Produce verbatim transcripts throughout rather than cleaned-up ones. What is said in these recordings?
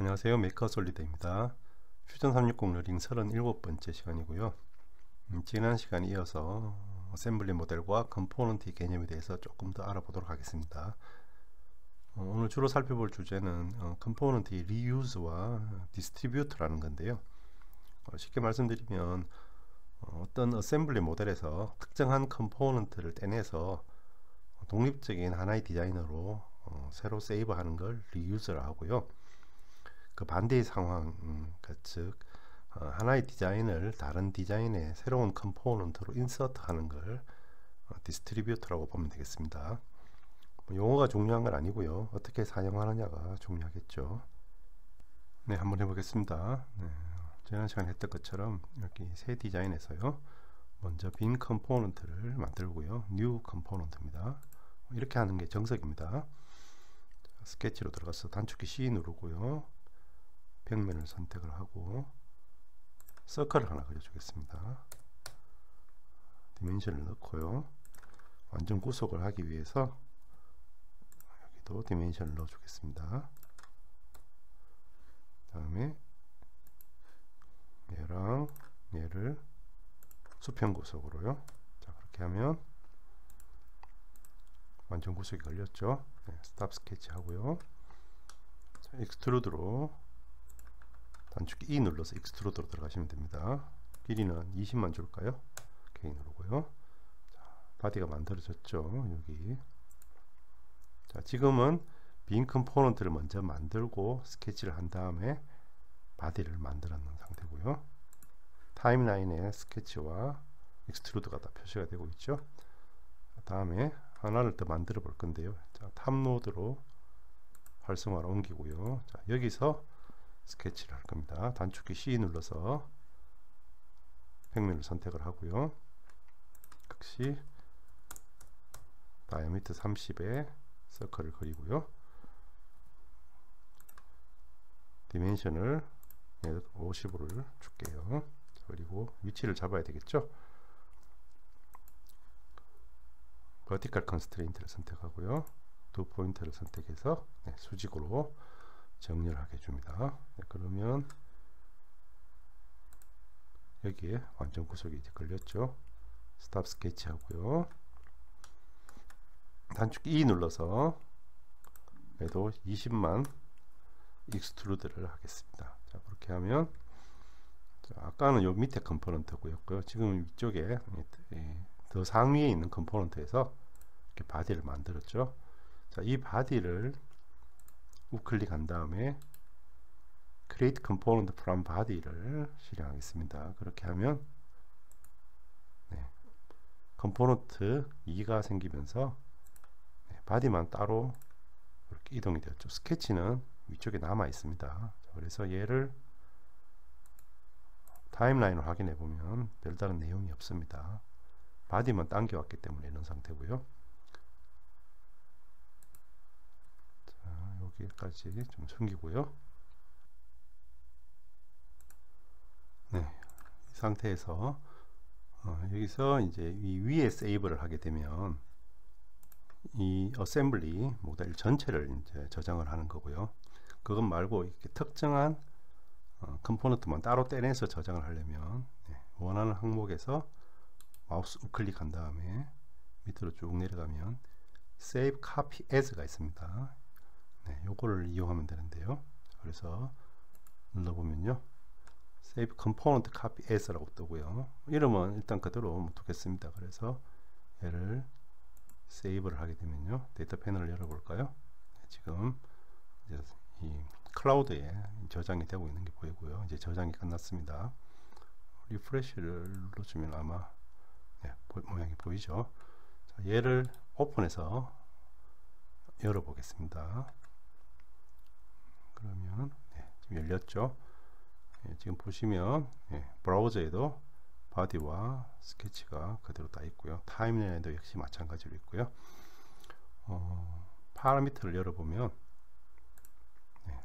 안녕하세요. 메이커솔리드입니다. 퓨전 삼백육십 러닝 서른일곱 번째 시간이고요. 음, 지난 시간에 이어서 어셈블리 모델과 컴포넌트 개념에 대해서 조금 더 알아보도록 하겠습니다. 어, 오늘 주로 살펴볼 주제는 어, 컴포넌트의 리유즈와 디스트리뷰트라는 건데요. 어, 쉽게 말씀드리면 어, 어떤 어셈블리 모델에서 특정한 컴포넌트를 떼내서 독립적인 하나의 디자인으로 어, 새로 세이브하는 걸 리유즈라 하고요. 그 반대의 상황, 음, 그 즉 어, 하나의 디자인을 다른 디자인의 새로운 컴포넌트로 인서트하는 걸 어, 디스트리뷰트라고 보면 되겠습니다. 뭐 용어가 중요한 건 아니고요. 어떻게 사용하느냐가 중요하겠죠. 네, 한번 해보겠습니다. 네, 지난 시간에 했던 것처럼 여기 새 디자인에서요. 먼저 빈 컴포넌트를 만들고요. 뉴 컴포넌트입니다. 이렇게 하는 게 정석입니다. 스케치로 들어가서 단축키 C 누르고요. 벽면을 선택을 하고 서클을 하나 그려주겠습니다. 디멘션을 넣고요. 완전 구속을 하기 위해서 여기도 디멘션을 넣어주겠습니다. 다음에 얘랑 얘를 수평 구속으로요. 자, 그렇게 하면 완전 구속이 걸렸죠. 네, 스탑 스케치 하고요. 자, 익스트루드로 단축키 E 눌러서 익스트루드로 들어가시면 됩니다. 길이는 이십만 줄까요? 오케이 누르고요. 자, 바디가 만들어졌죠. 여기. 자, 지금은 빈 컴포넌트를 먼저 만들고 스케치를 한 다음에 바디를 만들어 놓은 상태고요. 타임라인에 스케치와 익스트루드가 다 표시가 되고 있죠. 다음에 하나를 더 만들어 볼 건데요. 자, 탑노드로 활성화를 옮기고요. 자, 여기서 스케치를 할 겁니다. 단축키 C 눌러서 평면을 선택을 하고요. 역시 다이아미터 삼십에 서클을 그리고요. 디멘션을 오십오를 줄게요. 그리고 위치를 잡아야 되겠죠. 버티컬 컨스트레인트를 선택하고요. 두 포인트를 선택해서 네, 수직으로 정렬하게 해줍니다. 네, 그러면 여기에 완전 구속이 이제 걸렸죠. 스탑 스케치 하고요. 단축키 E 눌러서 얘도 이십만 익스트루드를 하겠습니다. 자, 그렇게 하면 자, 아까는 요 밑에 컴포넌트고요. 지금 위쪽에 더 상위에 있는 컴포넌트에서 이렇게 바디를 만들었죠. 자, 이 바디를 우클릭한 다음에 Create Component from Body를 실행하겠습니다. 그렇게 하면 네, 컴포넌트 이가 생기면서 네, 바디만 따로 이렇게 이동이 되었죠. 스케치는 위쪽에 남아 있습니다. 자, 그래서 얘를 타임라인을 확인해 보면 별다른 내용이 없습니다. 바디만 당겨왔기 때문에 이런 상태고요. 자, 여기까지 좀 숨기고요. 네, 이 상태에서 어, 여기서 이제 이 위에 세이브를 하게 되면 이 어셈블리 모델 전체를 이제 저장을 하는 거고요. 그것 말고 이렇게 특정한 어, 컴포넌트만 따로 떼내서 저장을 하려면 네, 원하는 항목에서 마우스 우클릭한 다음에 밑으로 쭉 내려가면 Save Copy As가 있습니다. 네, 요거를 이용하면 되는데요. 그래서 눌러보면요. Save Component Copy As라고 뜨고요. 이름은 일단 그대로 두겠습니다. 그래서 얘를 세이브를 하게 되면요. 데이터 패널을 열어볼까요? 네, 지금 이제 이 클라우드에 저장이 되고 있는 게 보이고요. 이제 저장이 끝났습니다. 리프레시를 눌러주면 아마 네, 보, 모양이 보이죠. 자, 얘를 오픈해서 열어보겠습니다. 그러면 네, 지금 열렸죠. 네, 지금 보시면 네, 브라우저에도 바디와 스케치가 그대로 다 있고요. 타임라인에도 역시 마찬가지로 있고요. 어, 파라미터를 열어보면 네,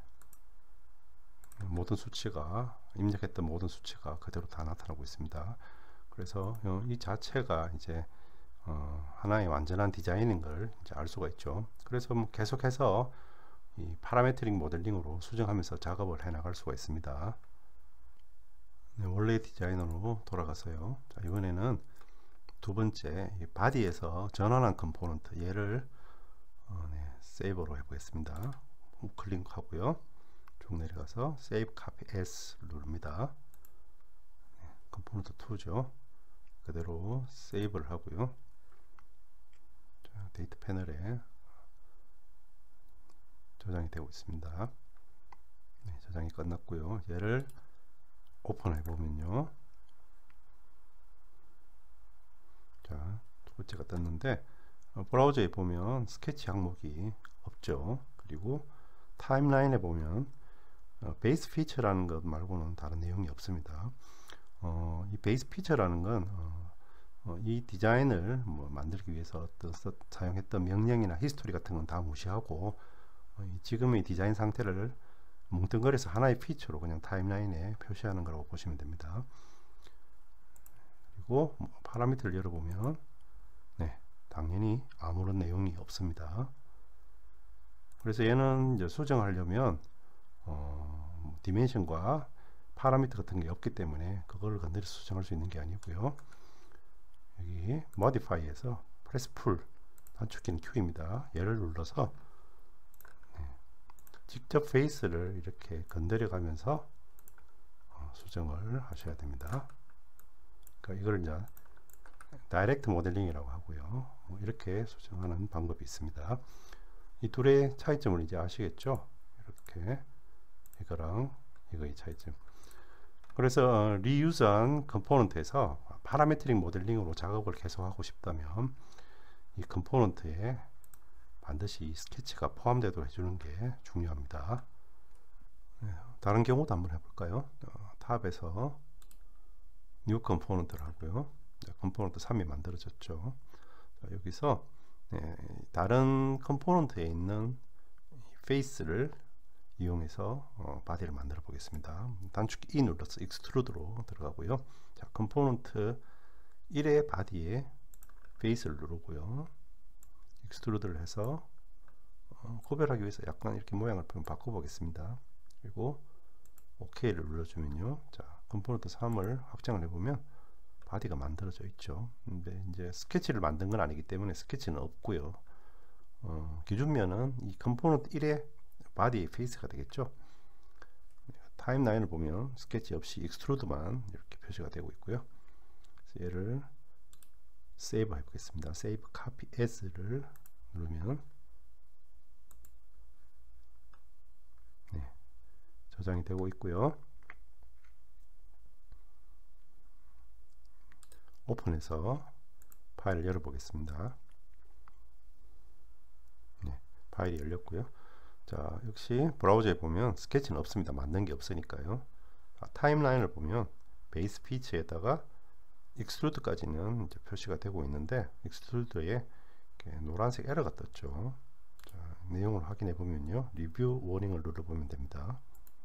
모든 수치가 입력했던 모든 수치가 그대로 다 나타나고 있습니다. 그래서 이 자체가 이제 어, 하나의 완전한 디자인인 걸 이제 알 수가 있죠. 그래서 뭐 계속해서 이 파라메트릭 모델링으로 수정하면서 작업을 해 나갈 수가 있습니다. 네, 원래 디자인으로 돌아가서요. 자, 이번에는 두 번째 이 바디에서 전환한 컴포넌트 얘를 어, 네, 세이브로 해보겠습니다. 우클릭하고요. 쭉 내려가서 세이브 카피 S 누릅니다. 네, 컴포넌트 이죠. 그대로 세이브를 하고요. 자, 데이터 패널에 저장이 되고 있습니다. 네, 저장이 끝났고요. 얘를 오픈해 보면요. 자, 두 번째가 떴는데 어, 브라우저에 보면 스케치 항목이 없죠. 그리고 타임라인에 보면 어, 베이스 피처라는 것 말고는 다른 내용이 없습니다. 어, 이 베이스 피처라는 건 어, 어, 이 디자인을 뭐 만들기 위해서 어떤 써, 사용했던 명령이나 히스토리 같은 건 다 무시하고 어, 이 지금의 디자인 상태를 뭉뚱그려서 하나의 피처로 그냥 타임라인에 표시하는 거라고 보시면 됩니다. 그리고 뭐 파라미터를 열어보면 네, 당연히 아무런 내용이 없습니다. 그래서 얘는 이제 수정하려면 어, 디멘션과 파라미터 같은 게 없기 때문에 그걸 건드려서 수정할 수 있는 게 아니고요. 여기 modify에서 press pull 단축키는 Q입니다. 얘를 눌러서 네, 직접 페이스를 이렇게 건드려 가면서 어, 수정을 하셔야 됩니다. 그러니까 이걸 이제 다이렉트 모델링이라고 하고요. 뭐 이렇게 수정하는 방법이 있습니다. 이 둘의 차이점을 이제 아시겠죠? 이렇게 이거랑 이거의 차이점. 그래서 리유즈한 컴포넌트에서 파라메트릭 모델링으로 작업을 계속하고 싶다면 이 컴포넌트에 반드시 스케치가 포함되도록 해주는 게 중요합니다. 네, 다른 경우도 한번 해볼까요? 어, 탑에서 뉴 컴포넌트를 하고요. 네, 컴포넌트 삼이 만들어졌죠. 자, 여기서 네, 다른 컴포넌트에 있는 페이스를 이용해서 어, 바디를 만들어 보겠습니다. 단축키 E 눌러서 익스트루드로 들어가고요. 자, 컴포넌트 일의 바디에 페이스를 누르고요. 익스트루드를 해서 어, 구별하기 위해서 약간 이렇게 모양을 바꿔 보겠습니다. 그리고 OK를 눌러주면요. 자, 컴포넌트 삼을 확장을 해보면 바디가 만들어져 있죠. 근데 이제 스케치를 만든 건 아니기 때문에 스케치는 없고요. 어, 기준면은 이 컴포넌트 일의 바디의 페이스가 되겠죠. 타임라인을 보면 스케치 없이 익스트루드만 이렇게 표시가 되고 있고요. 그래서 얘를 세이브 해보겠습니다. 세이브 카피 S를 누르면 네, 저장이 되고 있고요. 오픈해서 파일을 열어보겠습니다. 네, 파일이 열렸고요. 자, 역시 브라우저에 보면 스케치는 없습니다. 만든 게 없으니까요. 아, 타임라인을 보면 베이스 피처에다가 익스트루드까지는 이제 표시가 되고 있는데 익스트루드에 노란색 에러가 떴죠. 자, 내용을 확인해 보면요. 리뷰 워닝을 눌러보면 됩니다.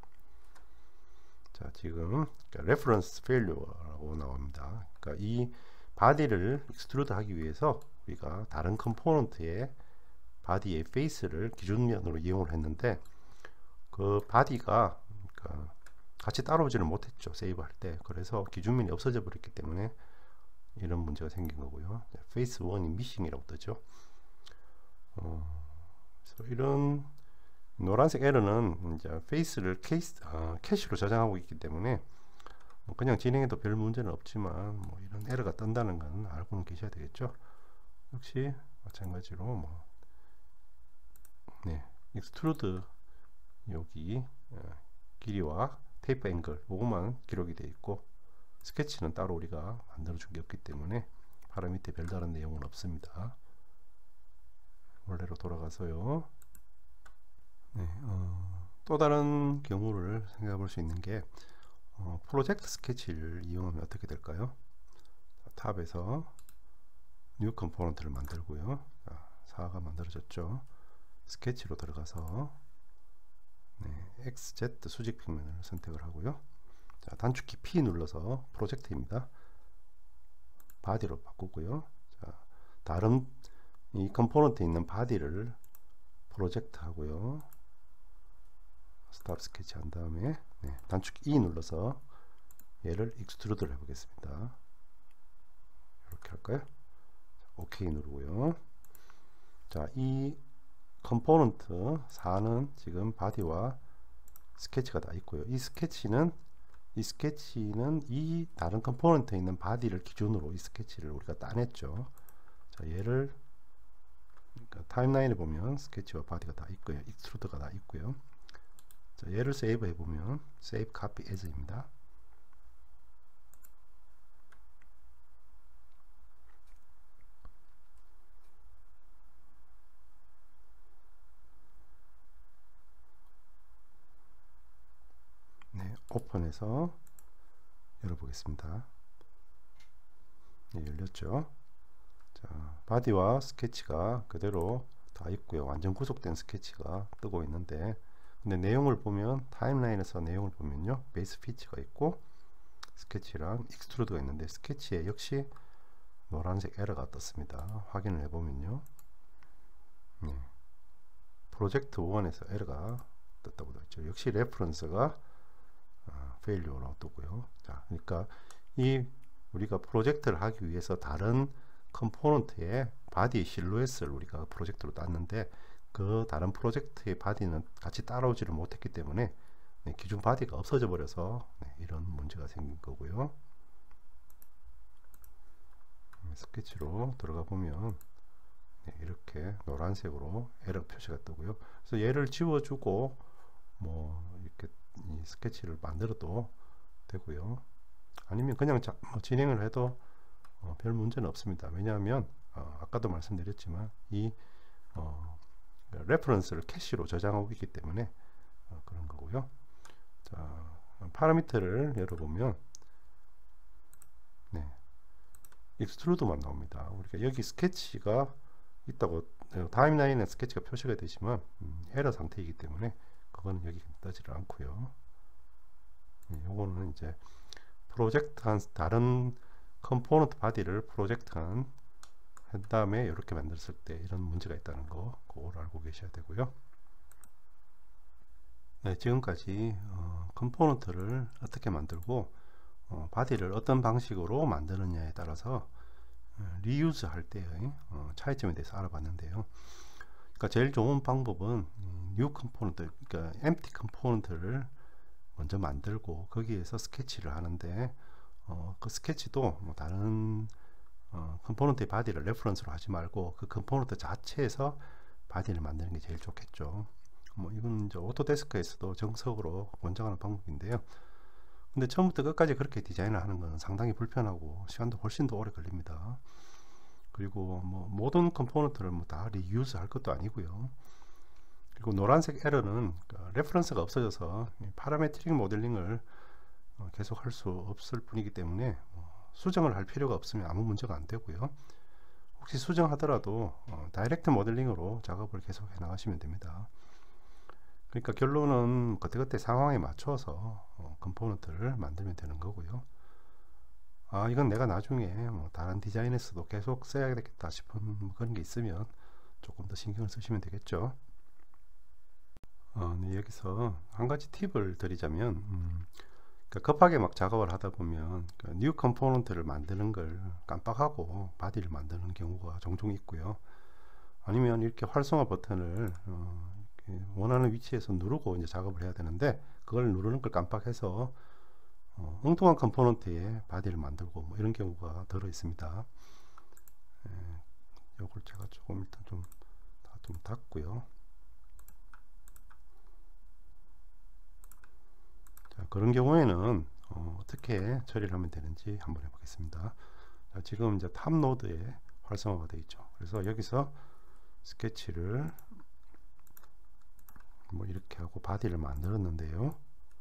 자, 지금 레퍼런스 페일리어라고 나옵니다. 그러니까 이 바디를 익스트루드 하기 위해서 우리가 다른 컴포넌트에 바디의 페이스를 기준면으로 이용을 했는데 그 바디가 그러니까 같이 따라오지를 못했죠. 세이브 할 때. 그래서 기준면이 없어져 버렸기 때문에 이런 문제가 생긴 거고요. 페이스 일이 미싱이라고 뜨죠. 어, 그래서 이런 노란색 에러는 이제 페이스를 케이스, 아, 캐시로 저장하고 있기 때문에 뭐 그냥 진행해도 별 문제는 없지만 뭐 이런 에러가 뜬다는 건 알고는 계셔야 되겠죠. 역시 마찬가지로 뭐 네, 익스트루드 여기 어, 길이와 테이프 앵글 요것만 기록이 되어 있고 스케치는 따로 우리가 만들어 준 게 없기 때문에 바로 밑에 별다른 내용은 없습니다. 원래로 돌아가서요. 네, 어, 또 다른 경우를 생각해 볼 수 있는 게 어, 프로젝트 스케치를 이용하면 어떻게 될까요? 자, 탑에서 뉴 컴포넌트를 만들고요. 자, 사가 만들어졌죠. 스케치로 들어가서 네, 엑스 제드 수직 평면을 선택을 하고요. 자, 단축키 P 눌러서 프로젝트입니다. 바디로 바꾸고요. 자, 다른 이 컴포넌트에 있는 바디를 프로젝트 하고요. 스탑 스케치 한 다음에 네, 단축 E 눌러서 얘를 익스트루드를 해보겠습니다. 이렇게 할까요? 오케이 누르고요. 자, 이 컴포넌트 사는 지금 바디와 스케치가 다 있고요. 이 스케치는 이 스케치는 이 다른 컴포넌트에 있는 바디를 기준으로 이 스케치를 우리가 따냈죠. 자, 얘를 그러니까 타임라인에 보면 스케치와 바디가 다 있고요. 익스트루드가 다 있고요. 자, 얘를 세이브 해보면 Save Copy As입니다. 네, 오픈해서 열어보겠습니다. 네, 열렸죠. 자, 바디와 스케치가 그대로 다 있고요. 완전 구속된 스케치가 뜨고 있는데, 근데 내용을 보면 타임라인에서 내용을 보면요, 베이스 피치가 있고 스케치랑 익스트루드가 있는데 스케치에 역시 노란색 에러가 떴습니다. 확인을 해보면요, 네, 프로젝트 일에서 에러가 떴다고 되어 있죠. 역시 레퍼런스가 아, 페일리어로 뜨고요. 자, 그러니까 이 우리가 프로젝트를 하기 위해서 다른 컴포넌트의 바디 실루엣을 우리가 프로젝트로 땄는데 그 다른 프로젝트의 바디는 같이 따라오지를 못했기 때문에 네, 기존 바디가 없어져 버려서 네, 이런 문제가 생긴 거고요. 스케치로 들어가 보면 네, 이렇게 노란색으로 에러 표시가 뜨고요. 그래서 얘를 지워주고 뭐 이렇게 이 스케치를 만들어도 되고요. 아니면 그냥 자, 뭐 진행을 해도 어, 별 문제는 없습니다. 왜냐하면 어, 아까도 말씀드렸지만 이 어, 레퍼런스를 캐시로 저장하고 있기 때문에 어, 그런 거고요. 자, 파라미터를 열어보면 네, 익스트루드만 나옵니다. 우리가 여기 스케치가 있다고 타임라인에 스케치가 표시가 되지만 음, 에러 상태이기 때문에 그거는 여기 뜨지를 않고요. 네, 요거는 이제 프로젝트한 다른 컴포넌트 바디를 프로젝트한 한 다음에 이렇게 만들었을 때 이런 문제가 있다는 거 그걸 알고 계셔야 되고요. 네, 지금까지 어, 컴포넌트를 어떻게 만들고 어, 바디를 어떤 방식으로 만드느냐에 따라서 어, 리유즈 할 때의 어, 차이점에 대해서 알아봤는데요. 그러니까 제일 좋은 방법은 뉴 컴포넌트, 그러니까 엠프티 컴포넌트를 먼저 만들고 거기에서 스케치를 하는데 어, 그 스케치도 뭐 다른 어, 컴포넌트의 바디를 레퍼런스로 하지 말고 그 컴포넌트 자체에서 바디를 만드는 게 제일 좋겠죠. 뭐 이건 이제 오토데스크에서도 정석으로 권장하는 방법인데요. 근데 처음부터 끝까지 그렇게 디자인을 하는 건 상당히 불편하고 시간도 훨씬 더 오래 걸립니다. 그리고 뭐 모든 컴포넌트를 뭐 다 리유즈 할 것도 아니고요. 그리고 노란색 에러는 그러니까 레퍼런스가 없어져서 파라메트릭 모델링을 어, 계속 할 수 없을 뿐이기 때문에 어, 수정을 할 필요가 없으면 아무 문제가 안 되고요. 혹시 수정하더라도 어, 다이렉트 모델링으로 작업을 계속 해 나가시면 됩니다. 그러니까 결론은 그때그때 상황에 맞춰서 어, 컴포넌트를 만들면 되는 거고요. 아, 이건 내가 나중에 뭐 다른 디자인에서도 계속 써야 되겠다 싶은 그런 게 있으면 조금 더 신경을 쓰시면 되겠죠. 어, 네, 여기서 한 가지 팁을 드리자면 음, 그러니까 급하게 막 작업을 하다 보면 그러니까 뉴 컴포넌트를 만드는 걸 깜빡하고 바디를 만드는 경우가 종종 있고요. 아니면 이렇게 활성화 버튼을 어, 이렇게 원하는 위치에서 누르고 이제 작업을 해야 되는데 그걸 누르는 걸 깜빡해서 어, 엉뚱한 컴포넌트에 바디를 만들고 뭐 이런 경우가 들어 있습니다. 예, 요걸 제가 조금 일단 좀, 다 좀 닫고요. 자, 그런 경우에는 어, 어떻게 처리를 하면 되는지 한번 해보겠습니다. 자, 지금 이제 탑 노드에 활성화가 되어 있죠. 그래서 여기서 스케치를 뭐 이렇게 하고 바디를 만들었는데요.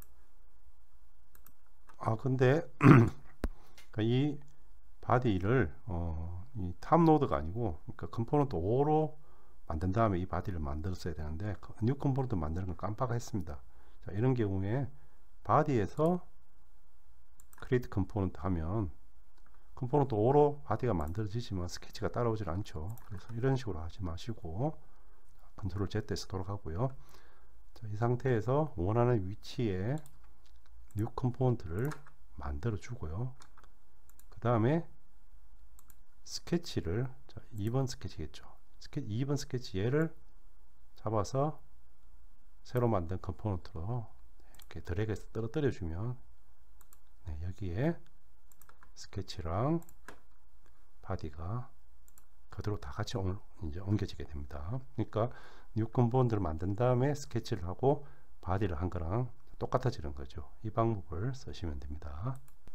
아, 근데 이 바디를 어, 이 탑 노드가 아니고 그러니까 컴포넌트 오로 만든 다음에 이 바디를 만들었어야 되는데 뉴 컴포넌트 만드는 걸 깜빡했습니다. 자, 이런 경우에 바디에서 크리에이트 컴포넌트 하면 컴포넌트 오로 바디가 만들어지지만 스케치가 따라오질 않죠. 그래서 이런 식으로 하지 마시고 컨트롤 Z에서 돌아가고요. 자, 이 상태에서 원하는 위치에 뉴 컴포넌트를 만들어 주고요. 그 다음에 스케치를, 자, 이 번 스케치겠죠. 스케치, 이 번 스케치 얘를 잡아서 새로 만든 컴포넌트로 이렇게 드래그해서 떨어뜨려 주면, 네, 여기에 스케치랑 바디가 그대로 다 같이 옮, 이제 옮겨지게 됩니다. 그러니까 뉴 컴포넌트를 만든 다음에 스케치를 하고 바디를 한 거랑 똑같아지는 거죠. 이 방법을 쓰시면 됩니다.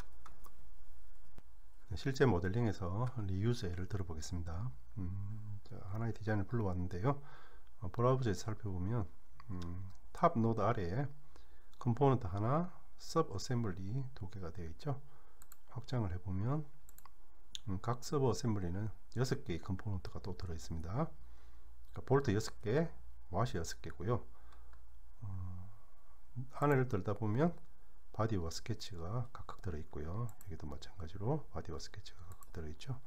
실제 모델링에서 리유즈 예를 들어보겠습니다. 음, 자, 하나의 디자인을 불러왔는데요. 어, 브라우저에서 살펴보면 음, 탑 노드 아래에 컴포넌트 하나, 서브 어셈블리 두 개가 되어 있죠. 확장을 해보면 음, 각 서브 어셈블리는 여섯 개의 컴포넌트가 또 들어 있습니다. 그러니까 볼트 여섯 개, 왓이 여섯 개고요. 어, 안을 들다 보면 바디와 스케치가 각각 들어 있고요. 여기도 마찬가지로 바디와 스케치가 각각 들어 있죠.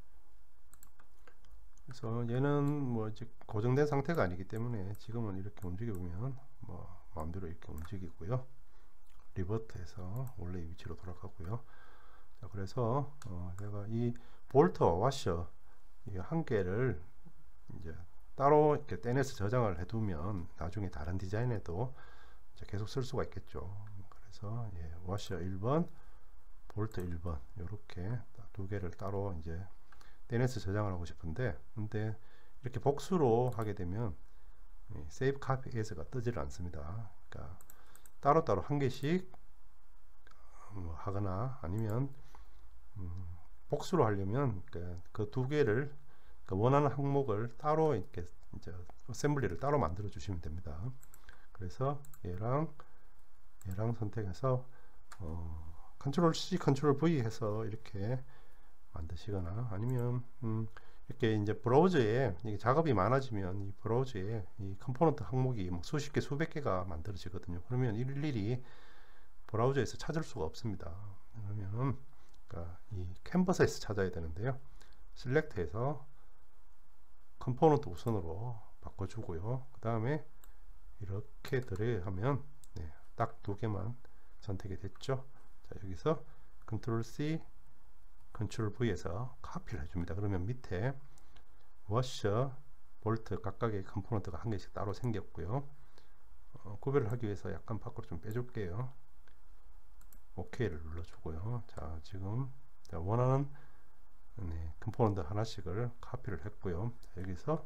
그래서 얘는 뭐 이제 고정된 상태가 아니기 때문에 지금은 이렇게 움직여 보면 뭐 마음대로 이렇게 움직이고요. 리버트해서 원래 위치로 돌아가고요. 자, 그래서 어 제가 이 볼트와 와셔 이 한 개를 이제 따로 이렇게 떼내서 저장을 해두면 나중에 다른 디자인에도 이제 계속 쓸 수가 있겠죠. 그래서 예, 와셔 일 번, 볼트 일 번 이렇게 두 개를 따로 이제 떼내서 저장을 하고 싶은데, 근데 이렇게 복수로 하게 되면 Save Copy As가 뜨지를 않습니다. 그러니까 따로따로 한 개씩 뭐 하거나 아니면 음, 복수로 하려면 그 두 개를 그 원하는 항목을 따로 이렇게 이제 어셈블리를 따로 만들어 주시면 됩니다. 그래서 얘랑 얘랑 선택해서 어, 컨트롤 C, 컨트롤 V 해서 이렇게 만드시거나 아니면 음, 이렇게 이제 브라우저에 이게 작업이 많아지면 이 브라우저에 이 컴포넌트 항목이 뭐 수십 개, 수백 개가 만들어지거든요. 그러면 일일이 브라우저에서 찾을 수가 없습니다. 그러면 그러니까 이 캔버스에서 찾아야 되는데요. 셀렉트해서 컴포넌트 우선으로 바꿔주고요. 그 다음에 이렇게 드래그하면 네, 딱 두 개만 선택이 됐죠. 자, 여기서 컨트롤 C, 컨트롤 V에서 카피를 해줍니다. 그러면 밑에 워셔, 볼트 각각의 컴포넌트가 한 개씩 따로 생겼고요. 어, 구별을 하기 위해서 약간 밖으로 좀 빼줄게요. 오케이를 눌러주고요. 자, 지금 원하는 네, 컴포넌트 하나씩을 카피를 했고요. 자, 여기서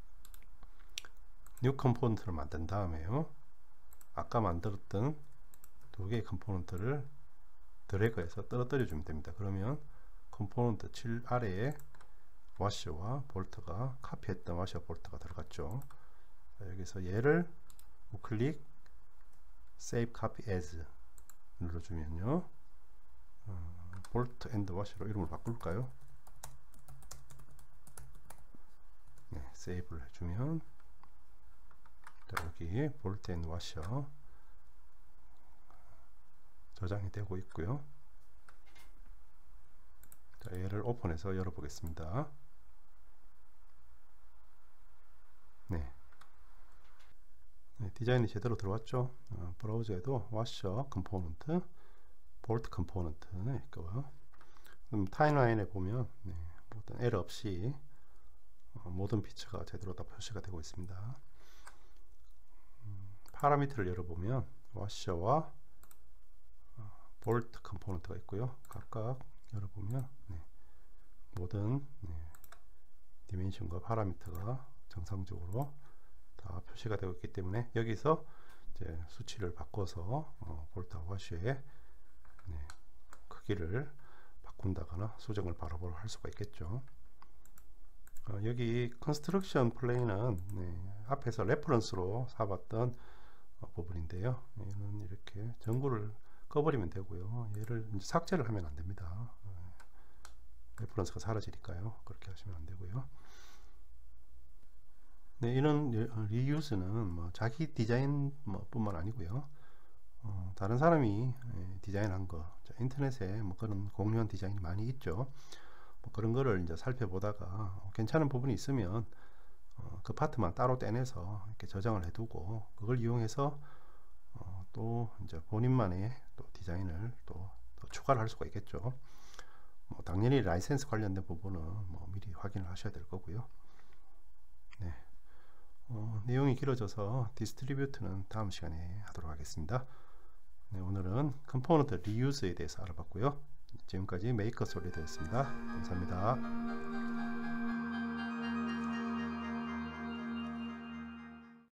뉴 컴포넌트를 만든 다음에요. 아까 만들었던 두 개의 컴포넌트를 드래그해서 떨어뜨려 주면 됩니다. 그러면 컴포넌트 칠 아래에 와셔와 볼트가 카피했던 와셔 볼트가 들어갔죠. 자, 여기서 얘를 우클릭 Save Copy As 눌러주면요. 어, 볼트 앤드 와셔로 이름을 바꿀까요? 네, 세이브를 해주면 자, 여기 볼트 앤드 와셔 저장이 되고 있고요. 자, 얘를 오픈해서 열어보겠습니다. 네. 네, 디자인이 제대로 들어왔죠. 어, 브라우저에도 와셔 컴포넌트, 볼트 컴포넌트 네, 있고요. 그럼 타임라인에 보면 네, 어떤 에러 없이 어, 모든 피처가 제대로 다 표시가 되고 있습니다. 음, 파라미터를 열어보면 와셔와 어, 볼트 컴포넌트가 있고요. 각각 열어보면 네, 모든 네, 디멘션과 파라미터가 정상적으로 다 표시가 되고 있기 때문에 여기서 이제 수치를 바꿔서 어, 볼트와 와셔의 네, 크기를 바꾼다거나 수정을 바로바로 할 수가 있겠죠. 어, 여기 컨스트럭션 플레인은 네, 앞에서 레퍼런스로 삼았던 어, 부분인데요. 얘는 이렇게 전구를 꺼버리면 되고요. 얘를 이제 삭제를 하면 안 됩니다. 어, 레퍼런스가 사라지니까요. 그렇게 하시면 안 되고요. 네, 이런 리유즈는 뭐 자기 디자인 뭐 뿐만 아니고요. 어, 다른 사람이 예, 디자인한 거, 자, 인터넷에 뭐 그런 공유한 디자인이 많이 있죠. 뭐 그런 거를 이제 살펴보다가 어, 괜찮은 부분이 있으면 어, 그 파트만 따로 떼내서 이렇게 저장을 해두고 그걸 이용해서 어, 또 이제 본인만의 또 디자인을 또, 또 추가를 할 수가 있겠죠. 뭐 당연히 라이센스 관련된 부분은 뭐 미리 확인을 하셔야 될 거고요. 네. 어, 내용이 길어져서 디스트리뷰트는 다음 시간에 하도록 하겠습니다. 네, 오늘은 컴포넌트 리유즈에 대해서 알아봤고요. 지금까지 메이커 솔리드였습니다. 감사합니다.